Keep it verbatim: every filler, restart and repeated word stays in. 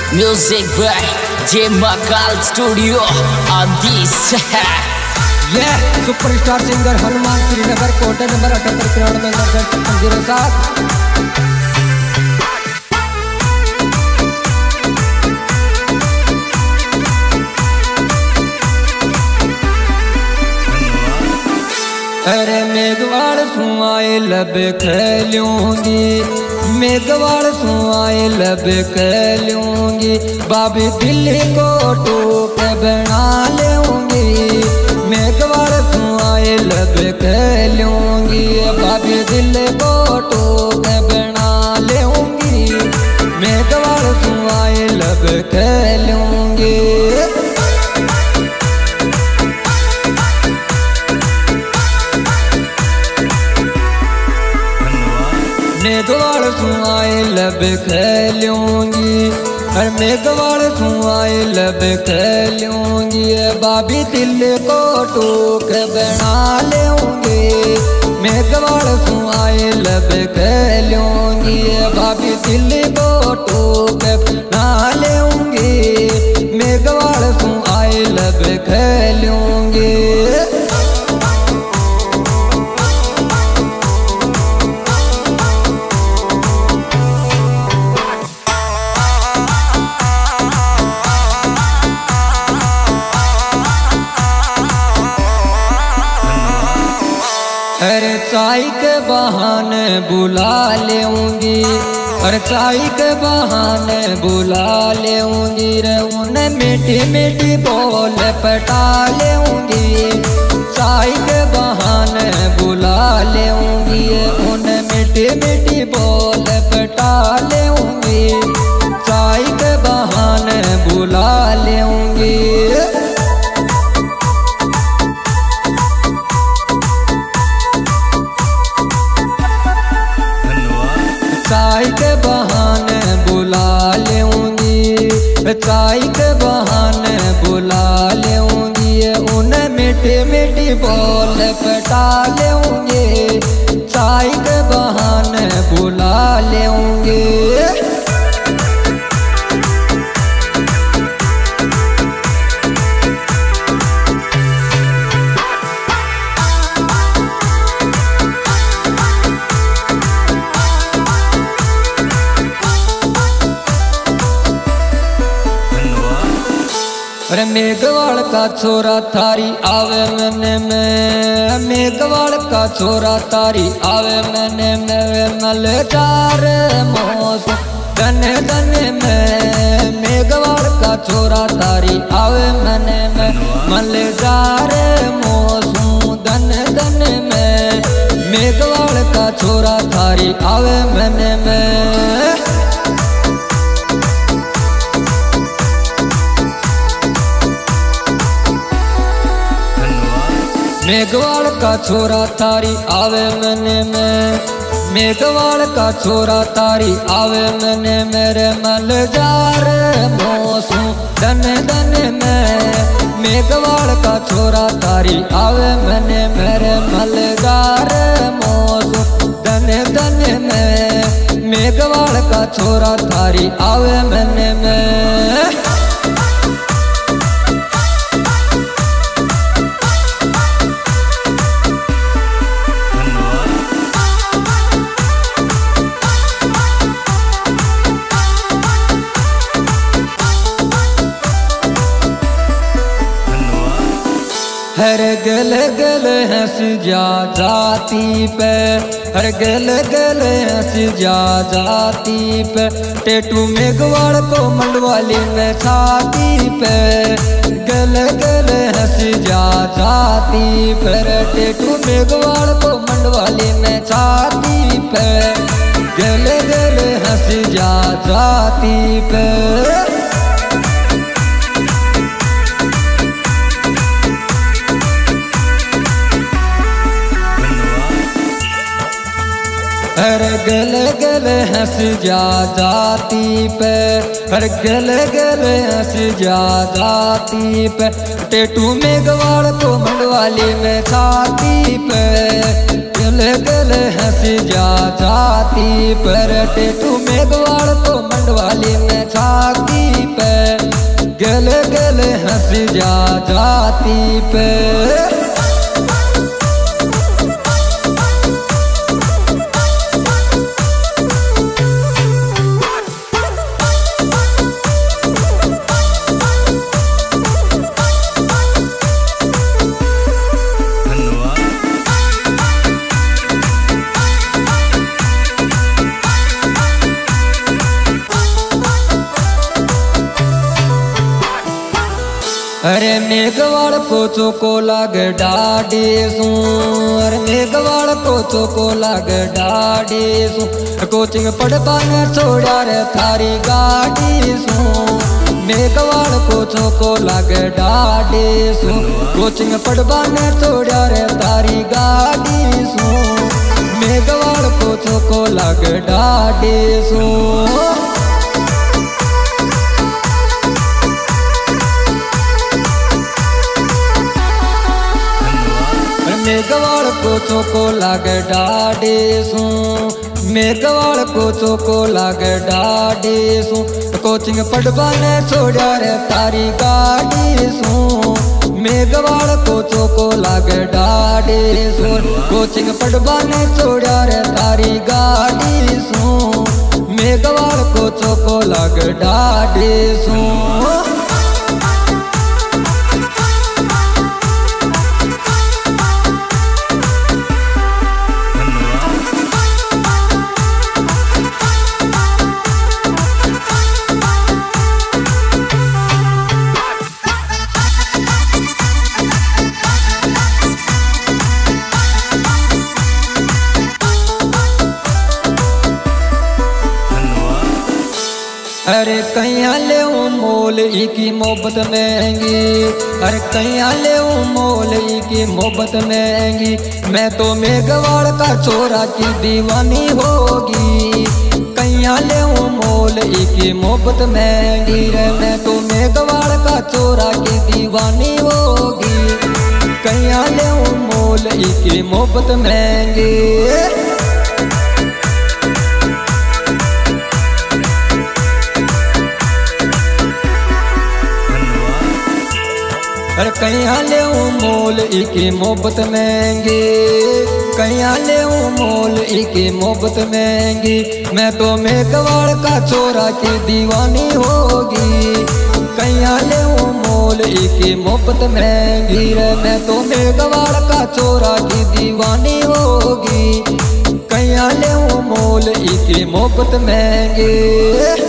Music by J Makal Studio on this. ये superstar singer Hanuman Srinagar कोटे number अठहत्तर तिरानवे नब्बे जीरो सात। अरे मेघवाड़ सुआए लब खेलूंगी, मेघवाड़ सुआए लब खेलूंगी, बाबी दिल्ली को टूक बना लूंगी। मेघवाड़ सुआए लब खेलूंगी, बाबी दिल्ली को टूक बना लूंगी। मेघवाड़ सुआए लब खेलूंगी। मेघवाड़ सुआए लब खेलूंगी, हर मेघवाड़ सुआए लब खेलूंगी, बाबी दिल को टूक बना लूंगी। मेघवाड़ सुआए लब खेलूंगी, बाबी दिल को टूक बना लूंगी। मेघवाड़ सुआए लब खेलूंगी। अरे चाय के बहाने बुला लूंगी, अरे चाय के बहाने बुला लूंगी रे, उन्हें मीठी मीठी बोल पटा लूंगी। चाय के बहाने बुला लूंगी, उन्हें मीठी मीठी बोल पटा लूंगी। चाय के बहाने बुला लूंगी। चाय के बहाने बुला लूंगी, चाय के बहाने बुला लूंगी, उन्हें मीठी मीठी बोल पटा लूंगी। चाय के बहाने बुला लूंगी। अरे मेघवाड़ का छोरा थारी आवे मने में, मेघवाड़ का छोरा थारी आवे मने में, मलदार मौसम धन धन में। मेघवाड़ का छोरा थारी आवे मने में, मलदार मौसम धन धन में। मेघवाड़ का छोरा थारी आवे मने में। मेघवाड़ का छोरा थारी आवे मने में, मेघवाड़ का छोरा थारी आवे मने मेरे, मलदार मौसम धन धन में। मेघवाड़ का छोरा थारी आवे मने मेरे, मलदार मौसम धन धन में। मेघवाड़ का छोरा थारी आवे मने में। हर गल गल हंस जा जाती पे, हर गल गल हंस जा जाती पे, टेटू मेघवाड़ को मंडवाली में छाती पे। गल गल हंस जा जाती पर, टेटू मेघवाड़ को मंडवाली में छाती पे। गल गल हंस जा जाती पे। हर गल गल हंस जा जाती पे, हर गल गल हंस जा जाती पे, टेटू मेघवाड़ को मंडवाली में छाती पे। गल गल हंस जा जाती पर, टेटू मेघवाड़ को मंडवाली में छाती गले गले हंस जा जाती पे। अरे मेघवाड़ को चोको लाग डाडी सू, अरे मेघवाड़ को चोको लाग डाडी सू, कोचिंग पढ़पा ने छोड़ा रे थारी गाड़ी सू। मेघवाड़ को चोको लाग डाडी सू, कोचिंग पढ़पा ने छोड़ा रे थारी गाड़ी सू। मेघवाड़ को चोको लाग डाडी सू। मेघवाड़ को चोको लाग डाडी सू, मेघवाड़ को चोको लाग डाडी सू, कोचिंग पढ़वा ने छोड़ा रे तारी गाड़ी सू। मेघवाड़ को चोको लाग डाडी सू, कोचिंग पढ़वा ने छोड़ा रे तारी गाड़ी सू। मेघवाड़ को चोको लाग डाडी सू। अरे कैया ले मोल की मोहब्बत महंगी, अरे कैया ले मोल की मोहब्बत महंगी। मैं तो मेघवाड़ का छोरा की दीवानी होगी। कैया ले मोल की मोहब्बत महंगी रे, मैं तो मेघवाड़ का छोरा की दीवानी होगी। कैया ले मोल की मोहब्बत महंगी। अरे कैया ले मोल की मोहब्बत महंगी, कैया ले मोल की मोहब्बत महंगी। मैं तो मेघवाड़ का छोरा की दीवानी होगी। कैया ले मोल की मोहब्बत महंगी रे, मैं तो मेघवाड़ का छोरा की दीवानी होगी। कैया ले मोल की मोहब्बत महंगी।